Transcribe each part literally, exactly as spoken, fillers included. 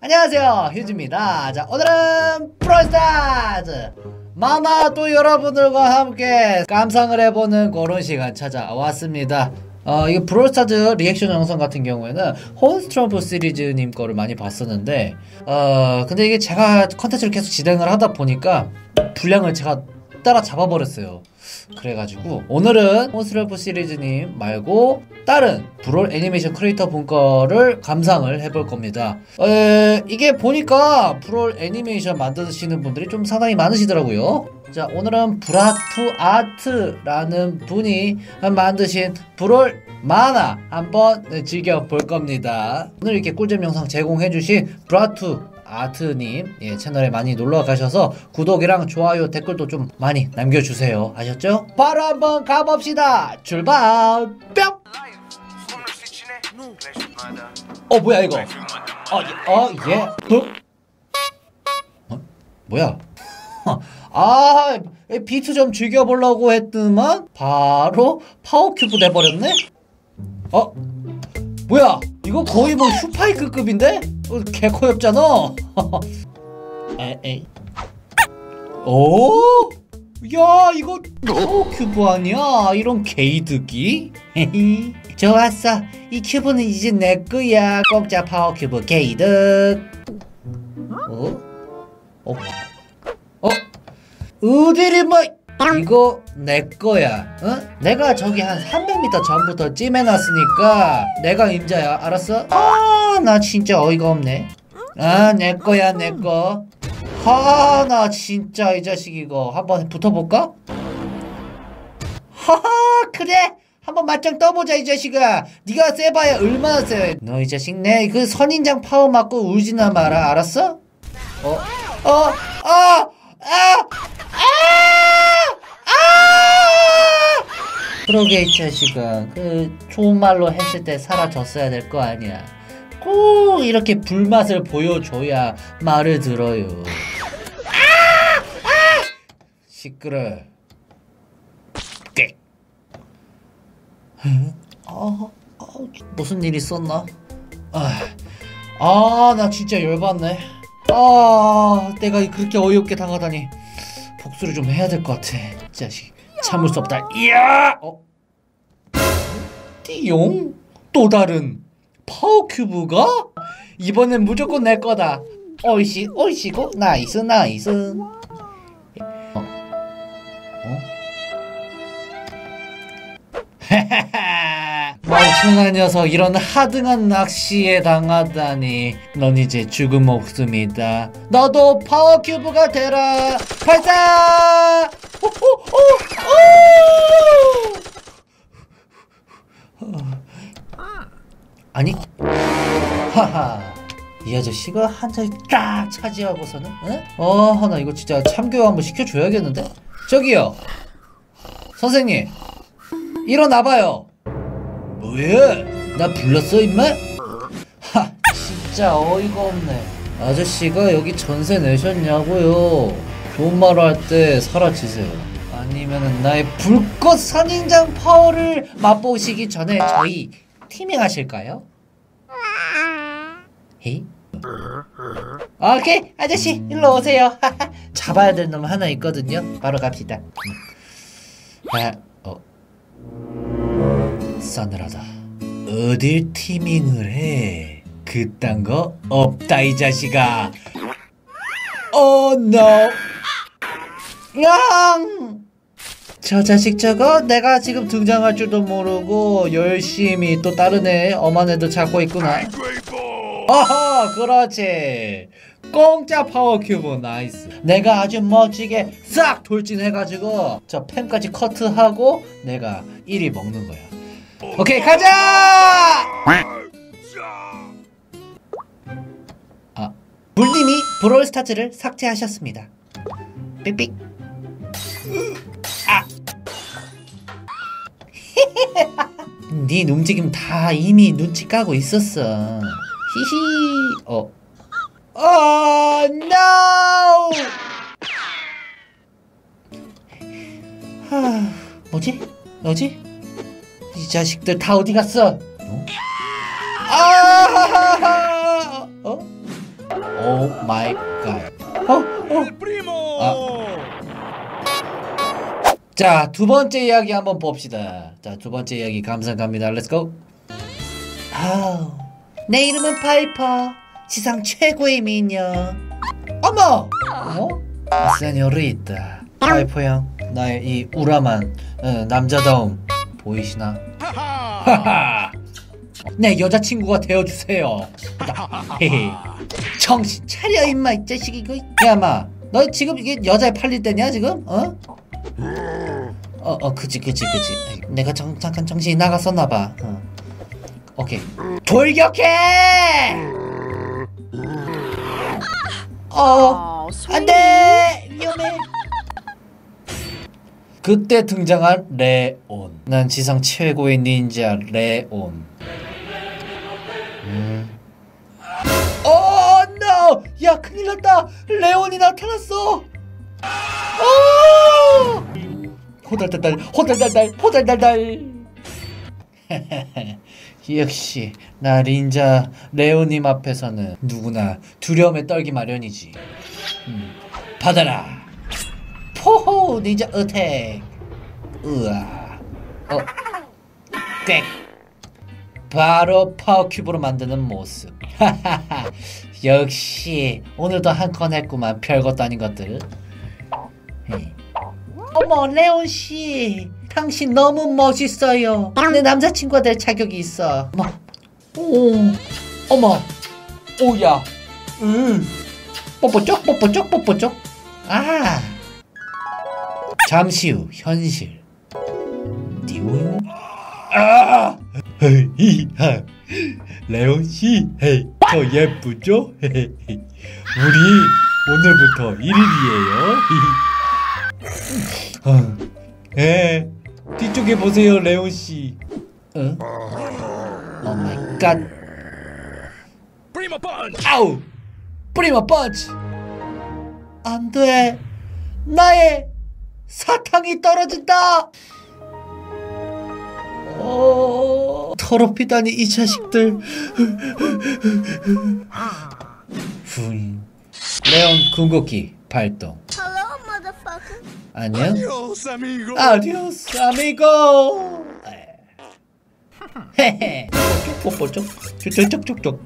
안녕하세요, 휴즈입니다. 자, 오늘은 브롤스타즈 마마 또 여러분들과 함께 감상을 해보는 그런 시간 찾아왔습니다. 어, 이게 브롤스타즈 리액션 영상 같은 경우에는 혼스트럼프 시리즈님 거를 많이 봤었는데, 어, 근데 이게 제가 컨텐츠를 계속 진행을 하다 보니까 분량을 제가 따라 잡아버렸어요. 그래가지고 오늘은 혼스트럼프 시리즈님 말고 다른 브롤 애니메이션 크리에이터 분 거를 감상을 해볼 겁니다. 에, 이게 보니까 브롤 애니메이션 만드시는 분들이 좀 상당히 많으시더라고요. 자, 오늘은 브라투 아트라는 분이 만드신 브롤 만화 한번 즐겨볼 겁니다. 오늘 이렇게 꿀잼 영상 제공해주신 브라투 아트님, 예, 채널에 많이 놀러 가셔서 구독이랑 좋아요, 댓글도 좀 많이 남겨주세요. 아셨죠? 바로 한번 가봅시다. 출발! 뿅! 어, 뭐야 이거? 어, 예, 어, 예. 어? 어? 뭐야? 아, 비트 좀 즐겨보려고 했더만 바로 파워큐브 돼버렸네? 어? 뭐야? 이거 거의 뭐 슈파이크급인데? 어, 개코엽잖아. 에이. 오? 야, 이거 파워큐브 아니야? 이런 게이득이? 좋았어. 이 큐브는 이제 내 거야. 공짜 파워큐브 게이득. 어? 어? 어? 어디를 뭐? 이거 내 거야. 어? 내가 저기 한 삼백 미터 전부터 찜해놨으니까 내가 임자야. 알았어? 아, 나 진짜 어이가 없네. 아, 내 거야, 내 거. 아, 나 진짜 이 자식 이거 한번 붙어볼까? 하하, 그래. 한번 맞짱 떠보자, 이 자식아. 네가 세봐야 얼마나 세. 너 이 자식 내 그 선인장 파워 맞고 울지나 마라. 알았어? 어? 어? 아! 아! 아! 아! 그러게 이 자식아, 그 좋은 말로 했을 때 사라졌어야 될 거 아니야. 꼭 이렇게 불맛을 보여줘야 말을 들어요. 아! 아! 시끄러. 꽤. 아, 아, 무슨 일 있었나? 아, 아, 나 진짜 열받네. 아, 내가 그렇게 어이없게 당하다니. 복수를 좀 해야 될 것 같아. 자식, 참을 수 없다. 이야! 어? 띠용? 또 다른 파워큐브가? 이번엔 무조건 내 거다. 어이씨, 어이씨고, 나이스, 나이스. 어? 어? 하하하! 멍청한 녀석, 이런 하등한 낚시에 당하다니. 넌 이제 죽은 목숨이다. 너도 파워큐브가 되라. 발사! 아니? 하하, 이 아저씨가 한 자리 딱 차지하고서는, 응? 어, 나 이거 진짜 참교육 한번 시켜줘야겠는데? 저기요, 선생님, 일어나봐요. 뭐야? 나 불렀어, 임마? 하, 진짜 어이가 없네. 아저씨가 여기 전세 내셨냐고요? 좋은 말 할 때 사라지세요. 아니면은 나의 불꽃 선인장 파워를 맛보시기 전에 저희 티밍 하실까요? 헤이? 오케이, 아저씨 일로 오세요. 잡아야 될 놈 하나 있거든요. 바로 갑시다. 아, 어. 싸늘하다. 어딜 티밍을 해? 그딴 거 없다, 이 자식아. 오, 노. 양! 저 자식 저거 내가 지금 등장할 줄도 모르고 열심히 또 다른 애 엄한 애도 찾고 있구나. 어허, 그렇지. 공짜 파워큐브 나이스. 내가 아주 멋지게 싹 돌진해가지고 저 펜까지 커트하고 내가 일 위 먹는 거야. 오케이, 가자! 아, 물님이 브롤스타즈를 삭제하셨습니다. 삑삑. 아! 네 움직임 다 이미 눈치 까고 있었어. 히히. 어. 어, 노! 하, 뭐지? 뭐지? 이 자식들 다 어디 갔어? 어? 아! 어? 오 마이 갓. 어? 어? 아. 자, 두 번째 이야기 한번 봅시다. 자, 두 번째 이야기 감상 갑니다. 렛츠고. 아우, 내 이름은 파이퍼. 지상 최고의 미녀. 어머! 어? 세뇨리타. 파이퍼 형, 나의 이 우람한 어, 남자다움 보이시나? 하하! 내 여자친구가 되어주세요. 헤헤. 정신 차려 임마 이 자식 이거. 야 마, 너 지금 이게 여자에 팔릴 때냐 지금? 어? 어, 어, 그치, 그치, 그치. 내가 정, 잠깐 정신이 나갔었나봐. 어. 오케이. 돌격해! 어, 안 돼! 위험해! 그때 등장한 레온. 난 지상 최고의 닌자 레온. 음. 어, no! 야, 큰일 났다! 레온이 나타났어! 어! 호달달달 호달달달 호달달달. 역시 나 닌자 레오님 앞에서는 누구나 두려움에 떨기 마련이지. 음, 받아라 포호 닌자 어택. 으아. 어, 꽥. 바로 파워큐브로 만드는 모습. 역시 오늘도 한 건 했구만. 별것도 아닌 것들. 어머 레온씨, 당신 너무 멋있어요. 내 남자친구가 될 자격이 있어. 어머, 오, 어머, 오야, 음, 뽀뽀쪽 뽀뽀쪽 뽀뽀쪽. 아, 잠시 후 현실. 띠용. 아, 헤이, 하, 레온씨, 헤이, 더 예쁘죠? 헤이, 우리 오늘부터 일 일이에요. 어, 에, 뒤쪽에 보세요, 레온 씨. 어? 오 마이 갓. 아우, 프리마 펀치. 안 돼, 나의 사탕이 떨어진다. 어, 더럽히다니 이 자식들. 훈. 레온 궁극기 발동. 안녕. 아디오스 아미고. 아디오스 아미고. 헤헤. 뽀뽀쪽 쭉쭉쭉쭉.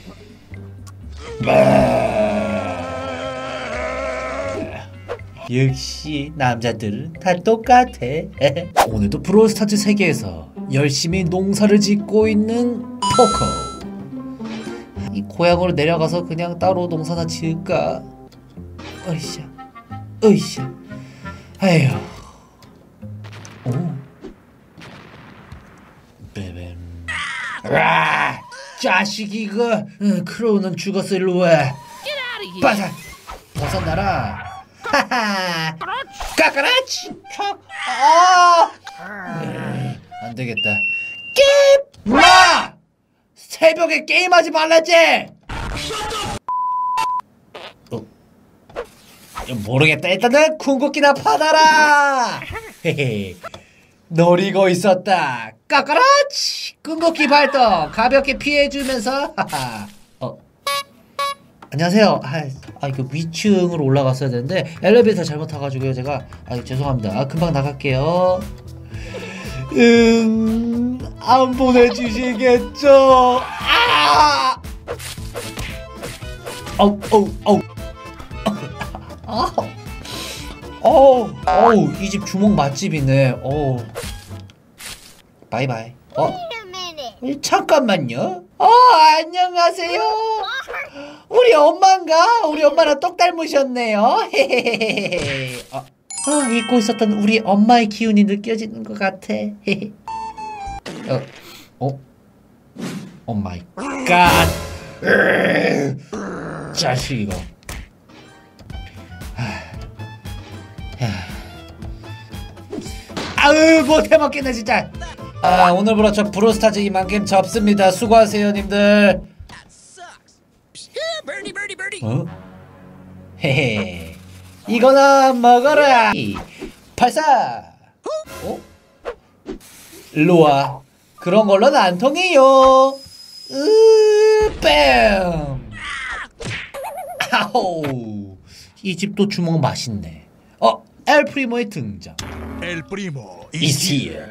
역시 남자들은 다 똑같아. 오늘도 브롤스타즈 세계에서 열심히 농사를 짓고 있는 포커. 이 고향으로 내려가서 그냥 따로 농사나 지을까? 으쌰, 으쌰. 에휴. 오. 베뱀. 아, 자식 이거. 응, 크로우는 죽었어. 일로 와. 빠져. 벗어나라. 하하. 까까라치. 아. 안 되겠다. 게임. 마. 새벽에 게임하지 말라지. 모르겠다. 일단은 궁극기나 받아라. 헤헤. 노리고 있었다. 까까라치. 궁극기 발동. 가볍게 피해주면서. 하하. 어. 안녕하세요. 아, 아 이거 위층으로 올라갔어야 되는데 엘리베이터 잘못 타가지고요. 제가 아 죄송합니다. 아, 금방 나갈게요. 음, 안 보내주시겠죠? 아! 어우 어우 어우. 아, 어우, 어우, 이 집 주먹 맛집이네. 어우. 바이바이. 어? 잠깐만요. 어, 안녕하세요. 우리 엄마인가? 우리 엄마랑 똑 닮으셨네요. 헤헤헤헤. 어, 아, 잊고 있었던 우리 엄마의 기운이 느껴지는 것 같아. 어, 어? 오 마이 갓. 자식 이거. 아으 못해 먹겠네 진짜. 아 오늘부로 저 브롤스타즈 이만큼 접습니다. 수고하세요 님들. 어? 헤헤 이거나 먹어라. 발사. 어? 일로와. 그런 걸로는 안 통해요. 으 뺨. 아우, 이 집도 주먹 맛있네. 어, 엘 프리모의 등장. El primo is here.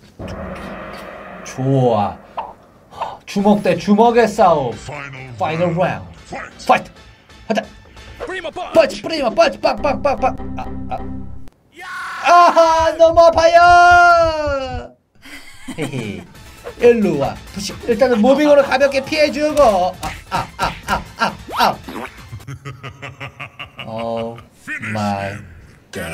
좋아. 주먹 대 주먹의 싸움. 파이널 라운드. 파이트. 하자. Primo punch. 펀치 프리모 펀치 빵빵빵빵. 아, 아. 아하, 너무 아파요. 헤헤. 일로 와. 부시. 일단은 무빙으로 가볍게 피해주고. 아, 아, 아, 아, 아, 아. 오 마이 갓.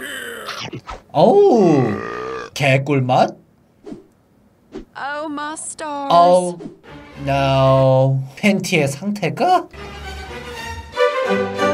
어우, 개꿀맛? Oh my stars. 어우, no. 팬티의 상태가?